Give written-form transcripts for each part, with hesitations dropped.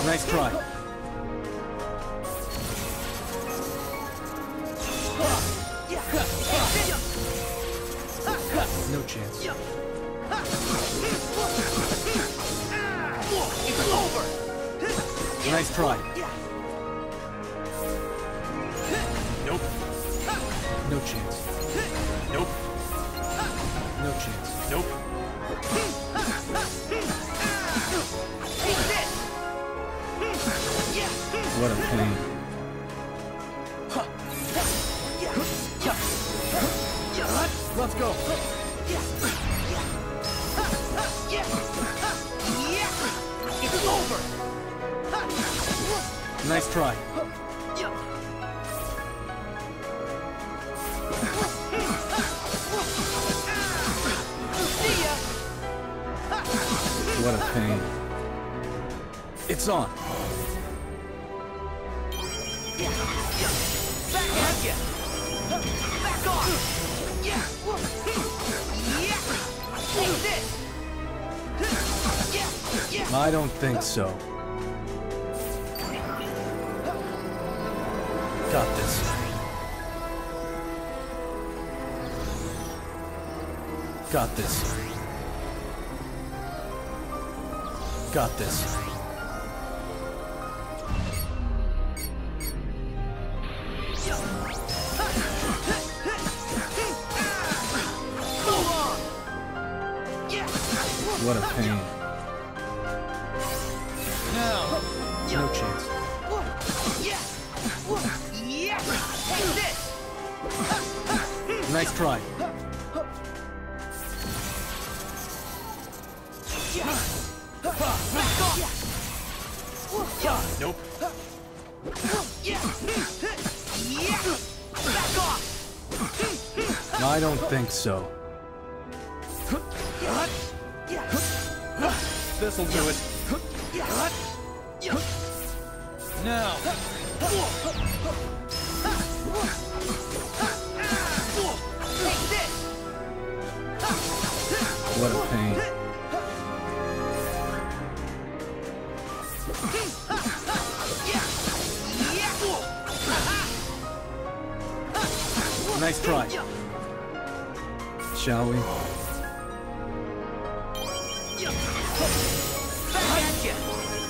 Nice try. No chance. It's over. Nice try. Nope. No chance. Nope. No chance. Nope. What a pain. Let's go. It's over. Nice try. What a pain. It's on. Back at ya. Back off. Take this. I don't think so. Got this. Got this. Got this. What a pain. Now. No chance. Take this. Nice try. Back off. Nope. Back off. I don't think so. This'll do it. Now. Take this. What a pain. Nice try. Shall we? Back at ya.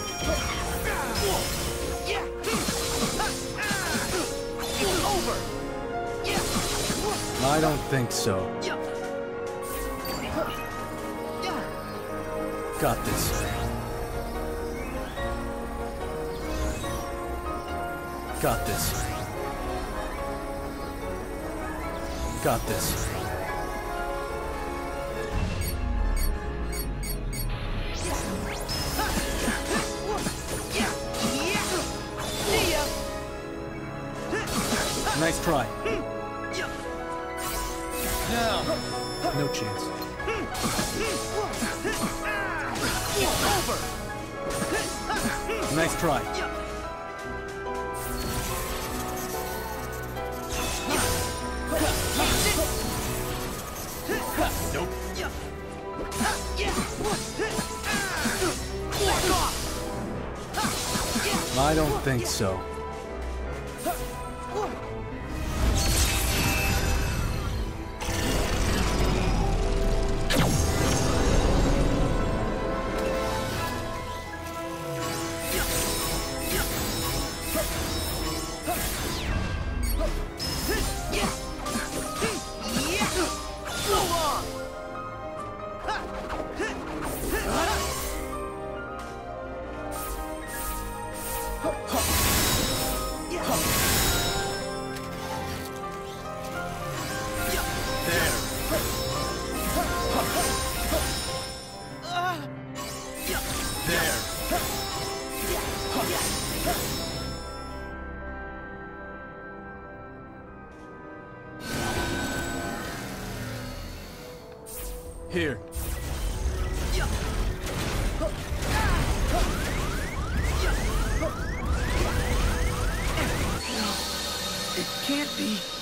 It's over. I don't think so. Got this. Got this. Got this. Nice try. Now. No chance. It's over. Nice try. Nope. Back off. I don't think so. Here. It can't be.